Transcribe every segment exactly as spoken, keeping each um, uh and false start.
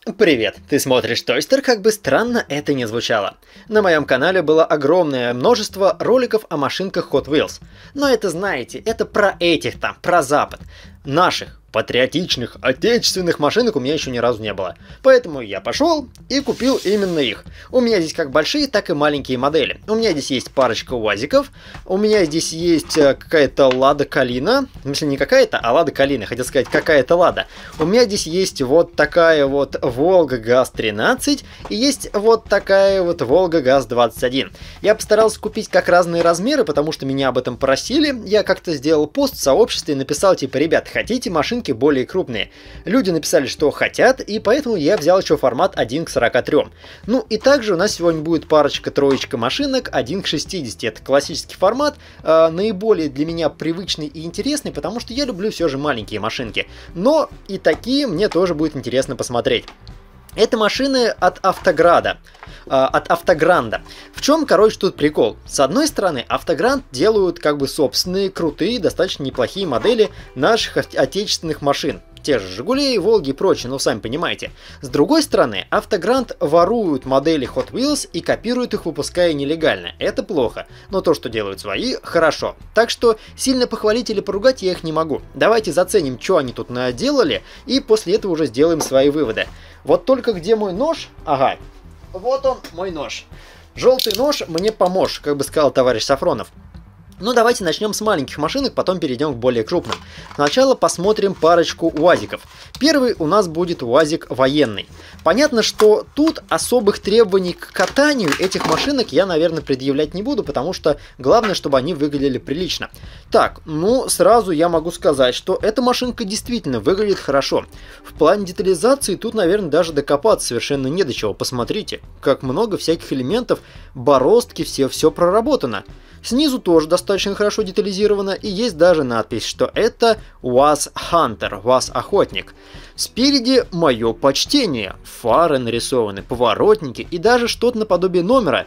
Привет, ты смотришь Тойстер, как бы странно это ни звучало. На моем канале было огромное множество роликов о машинках Hot Wheels. Но это, знаете, это про этих там, про Запад. Наших, патриотичных, отечественных машинок у меня еще ни разу не было. Поэтому я пошел и купил именно их. У меня здесь как большие, так и маленькие модели. У меня здесь есть парочка УАЗиков. У меня здесь есть какая-то Лада Калина. В смысле не какая-то, а Лада Калина. Хотел сказать, какая-то Лада. У меня здесь есть вот такая вот Волга ГАЗ тринадцать. И есть вот такая вот Волга ГАЗ двадцать один. Я постарался купить как разные размеры, потому что меня об этом просили. Я как-то сделал пост в сообществе и написал типа: ребят, хотите машинки более крупные? Люди написали, что хотят, и поэтому я взял еще формат один к сорока трём. Ну и также у нас сегодня будет парочка-троечка машинок один к шестидесяти. Это классический формат, э, наиболее для меня привычный и интересный, потому что я люблю все же маленькие машинки. Но и такие мне тоже будет интересно посмотреть. Это машины от Автограда, э, от Автогранда. В чем, короче, тут прикол? С одной стороны, Автогранд делают как бы собственные, крутые, достаточно неплохие модели наших отечественных машин. Те же Жигулей, Волги и прочее, ну сами понимаете. С другой стороны, Автогранд воруют модели Hot Wheels и копируют их, выпуская нелегально. Это плохо, но то, что делают свои, хорошо. Так что сильно похвалить или поругать я их не могу. Давайте заценим, что они тут наделали, и после этого уже сделаем свои выводы. Вот только где мой нож? Ага, вот он, мой нож. Желтый нож мне поможет, как бы сказал товарищ Сафронов. Ну давайте начнем с маленьких машинок, потом перейдем к более крупным. Сначала посмотрим парочку УАЗиков. Первый у нас будет УАЗик военный. Понятно, что тут особых требований к катанию этих машинок я, наверное, предъявлять не буду, потому что главное, чтобы они выглядели прилично. Так, ну сразу я могу сказать, что эта машинка действительно выглядит хорошо. В плане детализации тут, наверное, даже докопаться совершенно не до чего. Посмотрите, как много всяких элементов, бороздки, все, все проработано. Снизу тоже достаточно хорошо детализировано, и есть даже надпись, что это УАЗ Хантер, УАЗ Охотник. Спереди мое почтение, фары нарисованы, поворотники и даже что-то наподобие номера.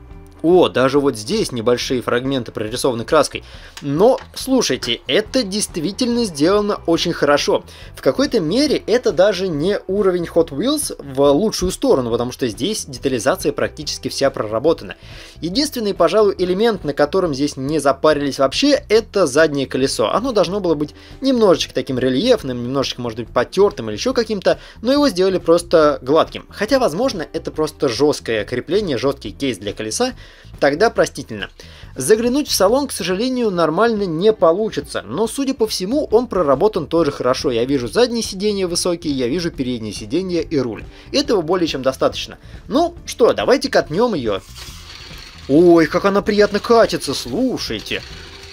О, даже вот здесь небольшие фрагменты прорисованы краской. Но, слушайте, это действительно сделано очень хорошо. В какой-то мере это даже не уровень Hot Wheels в лучшую сторону, потому что здесь детализация практически вся проработана. Единственный, пожалуй, элемент, на котором здесь не запарились вообще, это заднее колесо. Оно должно было быть немножечко таким рельефным, немножечко, может быть, потертым или еще каким-то, но его сделали просто гладким. Хотя, возможно, это просто жесткое крепление, жесткий кейс для колеса. Тогда простительно. Заглянуть в салон, к сожалению, нормально не получится, но, судя по всему, он проработан тоже хорошо. Я вижу задние сиденья высокие, я вижу передние сиденья и руль. Этого более чем достаточно. Ну что, давайте катнем ее. Ой, как она приятно катится, слушайте.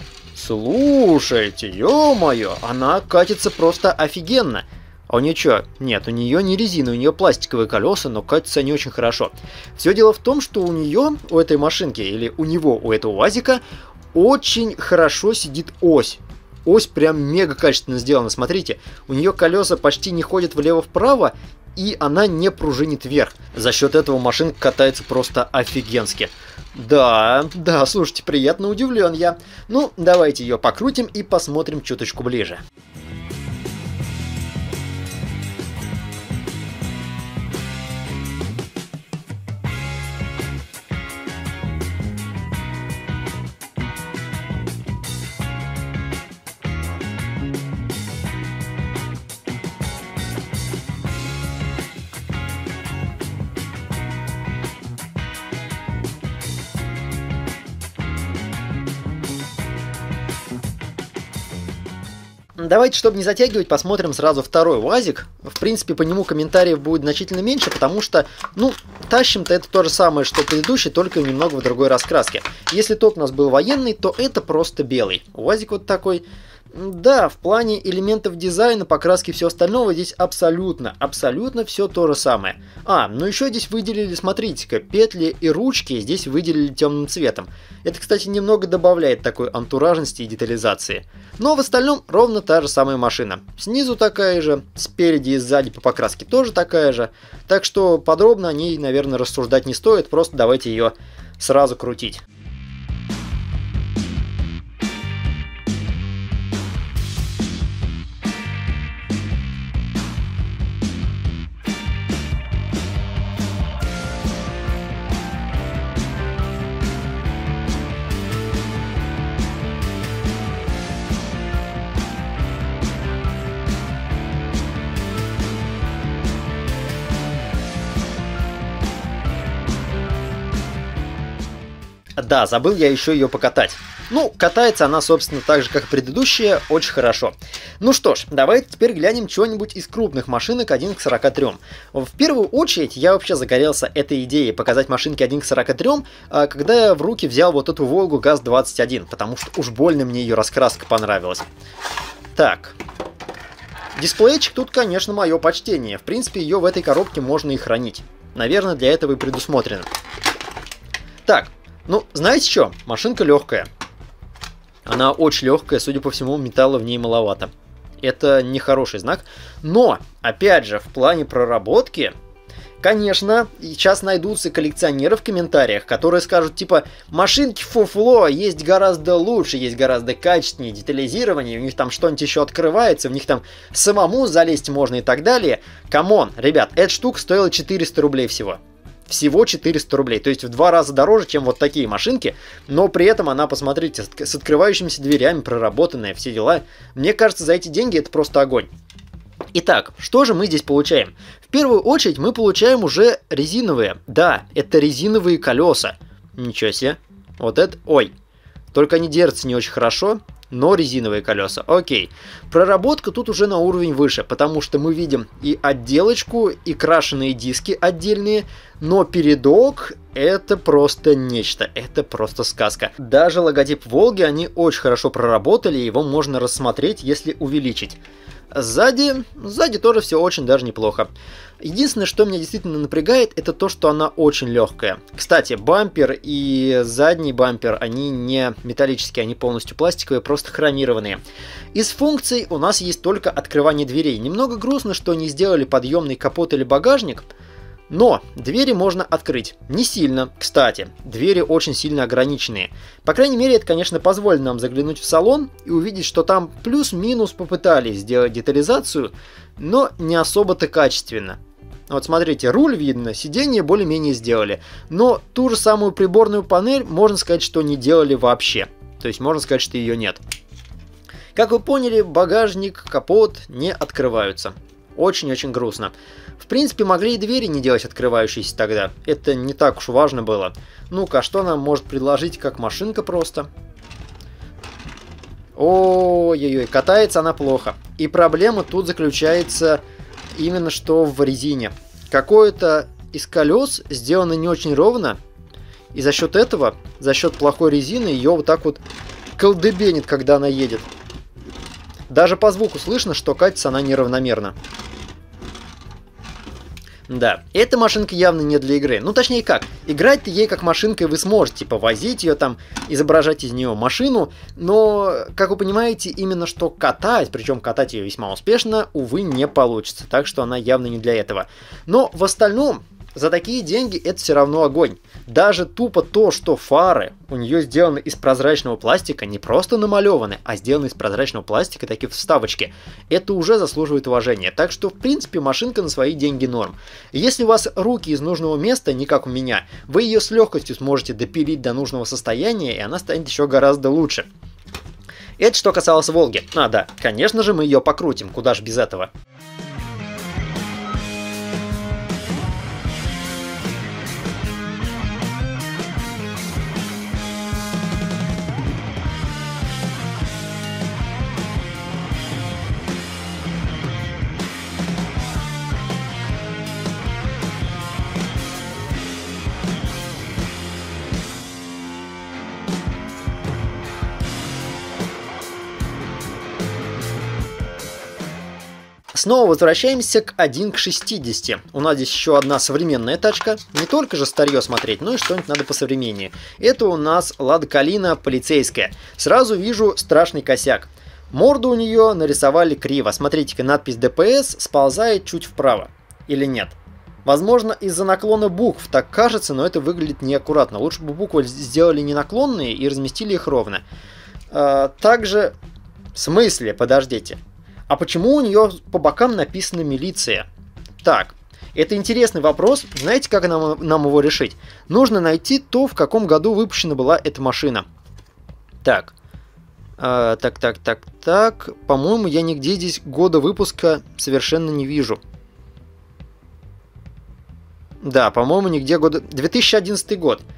Слушайте, ё-моё, она катится просто офигенно. А у нее что? Нет, у нее не резина, у нее пластиковые колеса, но катятся они очень хорошо. Все дело в том, что у нее, у этой машинки, или у него, у этого УАЗика, очень хорошо сидит ось. Ось прям мега качественно сделана, смотрите. У нее колеса почти не ходят влево-вправо, и она не пружинит вверх. За счет этого машинка катается просто офигенски. Да, да, слушайте, приятно удивлен я. Ну, давайте ее покрутим и посмотрим чуточку ближе. Давайте, чтобы не затягивать, посмотрим сразу второй УАЗик. В принципе, по нему комментариев будет значительно меньше, потому что, ну, тащим-то это то же самое, что предыдущий, только немного в другой раскраске. Если тот у нас был военный, то это просто белый. УАЗик вот такой. Да, в плане элементов дизайна, покраски и все остального здесь абсолютно, абсолютно все то же самое. А, ну еще здесь выделили, смотрите-ка, петли и ручки здесь выделили темным цветом. Это, кстати, немного добавляет такой антуражности и детализации. Но в остальном ровно та же самая машина. Снизу такая же, спереди и сзади по покраске тоже такая же. Так что подробно о ней, наверное, рассуждать не стоит, просто давайте ее сразу крутить. да, забыл я еще ее покатать. Ну, катается она, собственно, так же, как и предыдущая, очень хорошо. Ну что ж, давайте теперь глянем что-нибудь из крупных машинок один к сорока трём. В первую очередь, я вообще загорелся этой идеей показать машинки один к сорока трём, когда я в руки взял вот эту Волгу ГАЗ двадцать один, потому что уж больно мне ее раскраска понравилась. Так. Дисплейчик тут, конечно, мое почтение. В принципе, ее в этой коробке можно и хранить. Наверное, для этого и предусмотрено. Так, ну, знаете что? Машинка легкая. Она очень легкая, судя по всему, металла в ней маловато. Это нехороший знак. Но, опять же, в плане проработки, конечно, сейчас найдутся коллекционеры в комментариях, которые скажут, типа, машинки фуфло, есть гораздо лучше, есть гораздо качественнее, детализирование, у них там что-нибудь еще открывается, у них там самому залезть можно и так далее. Камон, ребят, эта штука стоила четыреста рублей всего. Всего четыреста рублей, то есть в два раза дороже, чем вот такие машинки, но при этом она, посмотрите, с открывающимися дверями, проработанная, все дела. Мне кажется, за эти деньги это просто огонь. Итак, что же мы здесь получаем? В первую очередь мы получаем уже резиновые. Да, это резиновые колеса. Ничего себе. Вот это... Ой. Только они держатся не очень хорошо, но резиновые колеса. Окей. Проработка тут уже на уровень выше, потому что мы видим и отделочку, и крашеные диски отдельные, но передок это просто нечто, это просто сказка. Даже логотип Волги они очень хорошо проработали, его можно рассмотреть, если увеличить. Сзади, сзади тоже все очень даже неплохо. Единственное, что меня действительно напрягает, это то, что она очень легкая. Кстати, бампер и задний бампер, они не металлические, они полностью пластиковые, просто хромированные. Из функций у нас есть только открывание дверей. Немного грустно, что не сделали подъемный капот или багажник, но двери можно открыть. Не сильно, кстати, двери очень сильно ограниченные. По крайней мере, это, конечно, позволит нам заглянуть в салон и увидеть, что там плюс-минус попытались сделать детализацию, но не особо-то качественно. Вот смотрите, руль видно, сиденье более-менее сделали, но ту же самую приборную панель можно сказать, что не делали вообще. То есть можно сказать, что ее нет. Как вы поняли, багажник, капот не открываются. Очень-очень грустно. В принципе, могли и двери не делать открывающиеся тогда. Это не так уж важно было. Ну-ка, что нам может предложить как машинка просто? Ой-ой-ой, катается она плохо. И проблема тут заключается именно что в резине. Какое-то из колес сделано не очень ровно. И за счет этого, за счет плохой резины, ее вот так вот колдыбенит, когда она едет. Даже по звуку слышно, что катится она неравномерно. Да, эта машинка явно не для игры. Ну, точнее как, играть-то ей как машинкой вы сможете, типа возить ее там, изображать из нее машину, но, как вы понимаете, именно что катать, причем катать ее весьма успешно, увы, не получится, так что она явно не для этого. Но в остальном, за такие деньги это все равно огонь. Даже тупо то, что фары у нее сделаны из прозрачного пластика, не просто намалеваны, а сделаны из прозрачного пластика, такие вставочки, это уже заслуживает уважения. Так что, в принципе, машинка на свои деньги норм. Если у вас руки из нужного места, не как у меня, вы ее с легкостью сможете допилить до нужного состояния, и она станет еще гораздо лучше. Это что касалось Волги. А, да, конечно же мы ее покрутим, куда ж без этого. Снова возвращаемся к один к шестидесяти. У нас здесь еще одна современная тачка. Не только же старье смотреть, но и что-нибудь надо посовременнее. Это у нас Лада Калина полицейская. Сразу вижу страшный косяк. Морду у нее нарисовали криво. Смотрите-ка, надпись ДПС сползает чуть вправо. Или нет? Возможно, из-за наклона букв так кажется, но это выглядит неаккуратно. Лучше бы буквы сделали не наклонные и разместили их ровно. А, также... В смысле? Подождите. А почему у нее по бокам написано «милиция»? Так, это интересный вопрос. Знаете, как нам, нам его решить? Нужно найти то, в каком году выпущена была эта машина. Так, э, так, так, так, так. По-моему, я нигде здесь года выпуска совершенно не вижу. Да, по-моему, нигде года... две тысячи одиннадцатый год.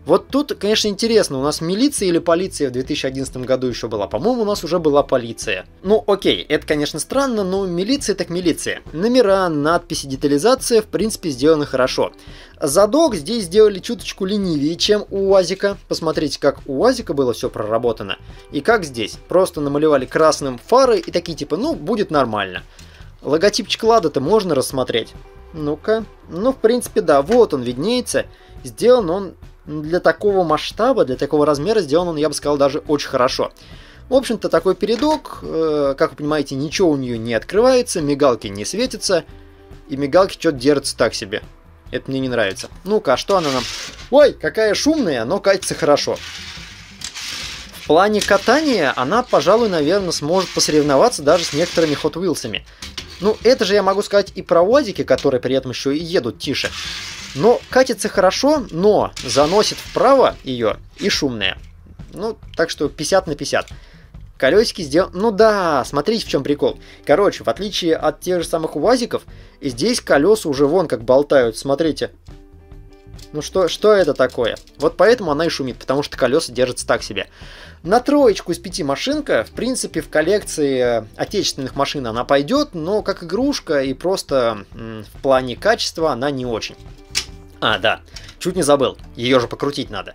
Вот тут, конечно, интересно, у нас милиция или полиция в две тысячи одиннадцатом году еще была? По-моему, у нас уже была полиция. Ну, окей, это, конечно, странно, но милиция так милиция. Номера, надписи, детализация, в принципе, сделаны хорошо. Задок здесь сделали чуточку ленивее, чем у УАЗика. Посмотрите, как у УАЗика было все проработано. И как здесь. Просто намалевали красным фары и такие типа, ну, будет нормально. Логотипчик Лада-то можно рассмотреть. Ну-ка. Ну, в принципе, да, вот он виднеется. Сделан он... Для такого масштаба, для такого размера сделан он, я бы сказал, даже очень хорошо. В общем-то, такой передок, э, как вы понимаете, ничего у нее не открывается, мигалки не светятся, и мигалки что-то держатся так себе. Это мне не нравится. Ну-ка, а что она нам... Ой, какая шумная, но катится хорошо. В плане катания она, пожалуй, наверное, сможет посоревноваться даже с некоторыми Hot Wheels'ами. Ну, это же я могу сказать и про УАЗики, которые при этом еще и едут тише. Но катится хорошо, но заносит вправо ее и шумная. Ну, так что пятьдесят на пятьдесят. Колесики сделаны... Ну да, смотрите, в чем прикол. Короче, в отличие от тех же самых УАЗиков, здесь колеса уже вон как болтают, смотрите. Ну что, что это такое? Вот поэтому она и шумит, потому что колеса держатся так себе. На троечку из пяти машинка, в принципе, в коллекции отечественных машин она пойдет, но как игрушка и просто м, в плане качества она не очень. А, да, чуть не забыл, ее же покрутить надо.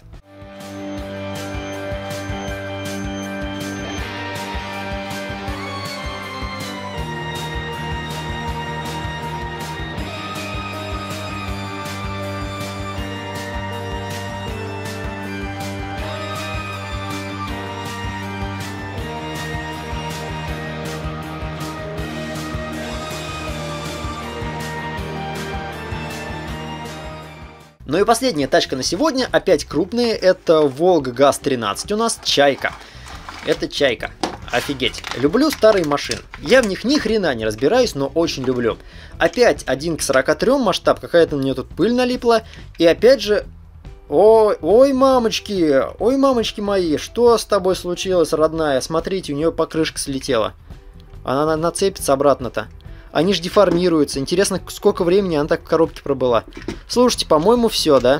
Ну и последняя тачка на сегодня, опять крупная, это Волга ГАЗ тринадцать у нас, Чайка. Это Чайка. Офигеть. Люблю старые машины. Я в них ни хрена не разбираюсь, но очень люблю. Опять один к сорока трём масштаб, какая-то на нее тут пыль налипла. И опять же... Ой, ой, мамочки, ой, мамочки мои, что с тобой случилось, родная? Смотрите, у нее покрышка слетела. Она нацепится обратно-то. Они же деформируются. Интересно, сколько времени она так в коробке пробыла. Слушайте, по-моему, все, да?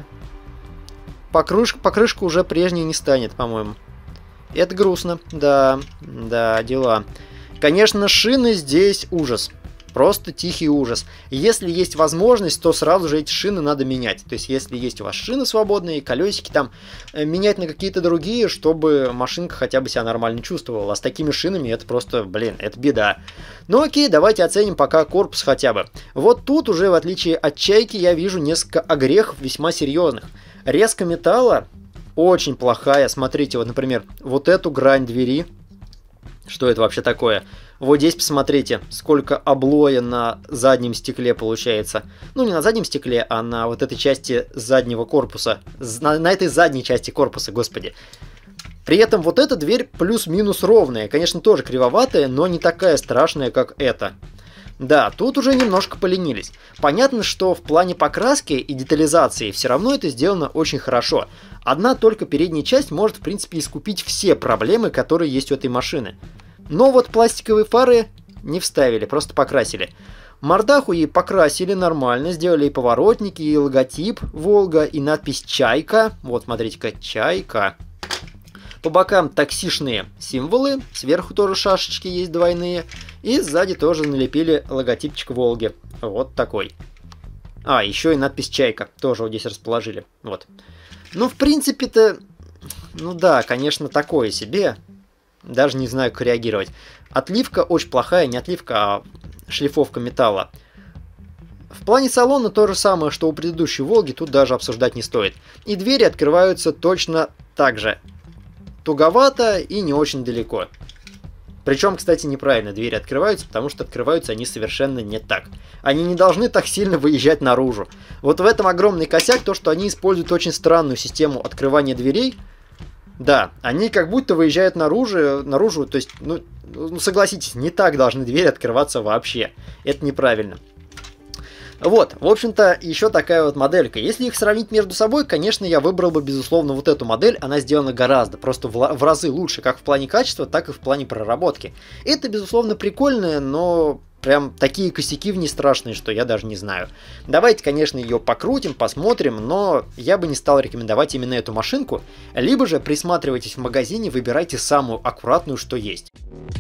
Покрышка, покрышка уже прежней не станет, по-моему. Это грустно. Да, да, дела. Конечно, шины здесь ужас. Просто тихий ужас. Если есть возможность, то сразу же эти шины надо менять. То есть, если есть у вас шины свободные, колесики там, менять на какие-то другие, чтобы машинка хотя бы себя нормально чувствовала. А с такими шинами это просто, блин, это беда. Ну окей, давайте оценим пока корпус хотя бы. Вот тут уже, в отличие от Чайки, я вижу несколько огрехов весьма серьезных. Резка металла очень плохая. Смотрите, вот, например, вот эту грань двери. Что это вообще такое? Вот здесь посмотрите, сколько облоя на заднем стекле получается. Ну, не на заднем стекле, а на вот этой части заднего корпуса. На, на этой задней части корпуса, господи. При этом вот эта дверь плюс-минус ровная. Конечно, тоже кривоватая, но не такая страшная, как эта. Да, тут уже немножко поленились. Понятно, что в плане покраски и детализации все равно это сделано очень хорошо. Одна только передняя часть может, в принципе, искупить все проблемы, которые есть у этой машины. Но вот пластиковые фары не вставили, просто покрасили. Мордаху ей покрасили нормально, сделали и поворотники, и логотип Волга, и надпись Чайка. Вот, смотрите-ка, Чайка. По бокам таксишные символы, сверху тоже шашечки есть двойные. И сзади тоже налепили логотипчик Волги. Вот такой. А, еще и надпись Чайка тоже вот здесь расположили. Вот. Ну, в принципе-то, ну да, конечно, такое себе. Даже не знаю, как реагировать. Отливка очень плохая, не отливка, а шлифовка металла. В плане салона то же самое, что у предыдущей Волги, тут даже обсуждать не стоит. И двери открываются точно так же. Туговато и не очень далеко. Причем, кстати, неправильно двери открываются, потому что открываются они совершенно не так. Они не должны так сильно выезжать наружу. Вот в этом огромный косяк, то, что они используют очень странную систему открывания дверей. Да, они как будто выезжают наружу, наружу, то есть, ну, ну, согласитесь, не так должны двери открываться вообще. Это неправильно. Вот, в общем-то, еще такая вот моделька. Если их сравнить между собой, конечно, я выбрал бы, безусловно, вот эту модель. Она сделана гораздо, просто в, в разы лучше, как в плане качества, так и в плане проработки. Это, безусловно, прикольно, но прям такие косяки в ней страшные, что я даже не знаю. Давайте, конечно, ее покрутим, посмотрим, но я бы не стал рекомендовать именно эту машинку. Либо же присматривайтесь в магазине, выбирайте самую аккуратную, что есть.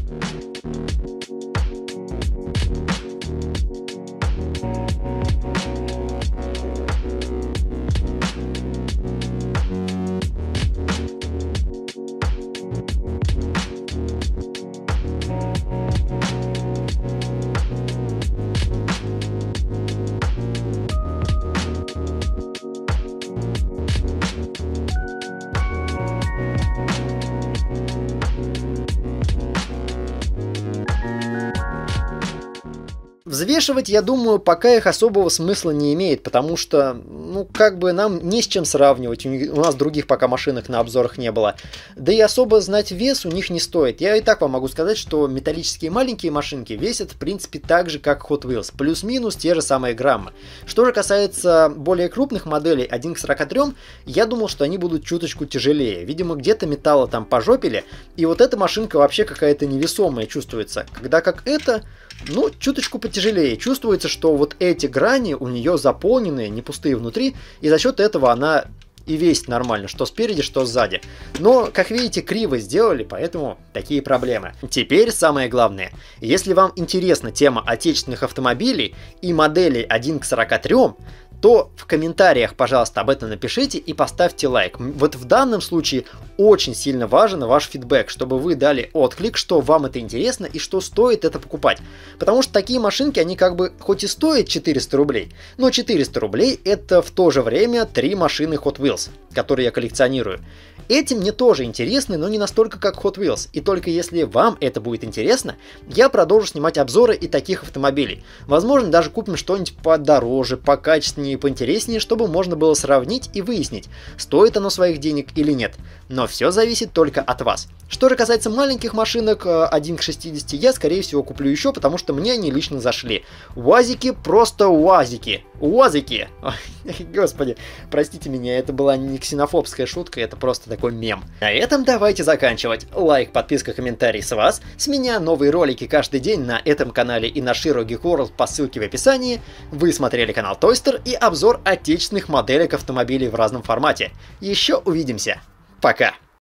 Взвешивать, я думаю, пока их особого смысла не имеет, потому что, ну, как бы нам не с чем сравнивать, у нас других пока машинок на обзорах не было. Да и особо знать вес у них не стоит. Я и так вам могу сказать, что металлические маленькие машинки весят, в принципе, так же, как Hot Wheels, плюс-минус те же самые граммы. Что же касается более крупных моделей один к сорока трём, я думал, что они будут чуточку тяжелее. Видимо, где-то металла там пожопили, и вот эта машинка вообще какая-то невесомая чувствуется, когда как эта... Ну, чуточку потяжелее. Чувствуется, что вот эти грани у нее заполненные, не пустые внутри, и за счет этого она и весит нормально, что спереди, что сзади. Но, как видите, криво сделали, поэтому такие проблемы. Теперь самое главное. Если вам интересна тема отечественных автомобилей и моделей один к сорока трём, то в комментариях, пожалуйста, об этом напишите и поставьте лайк. Вот в данном случае очень сильно важен ваш фидбэк, чтобы вы дали отклик, что вам это интересно и что стоит это покупать. Потому что такие машинки, они как бы хоть и стоят четыреста рублей, но четыреста рублей это в то же время три машины Hot Wheels, которые я коллекционирую. Эти мне тоже интересны, но не настолько, как Hot Wheels. И только если вам это будет интересно, я продолжу снимать обзоры и таких автомобилей. Возможно, даже купим что-нибудь подороже, покачественнее и поинтереснее, чтобы можно было сравнить и выяснить, стоит оно своих денег или нет. Но все зависит только от вас. Что же касается маленьких машинок один к шестидесяти, я скорее всего куплю еще, потому что мне они лично зашли. УАЗики просто УАЗики. УАЗики! Господи, простите меня, это была не ксенофобская шутка, это просто такой мем. На этом давайте заканчивать. Лайк, подписка, комментарий с вас. С меня новые ролики каждый день на этом канале и на Shiro Geek World по ссылке в описании. Вы смотрели канал Toyster и обзор отечественных моделек автомобилей в разном формате. Еще увидимся. Пока!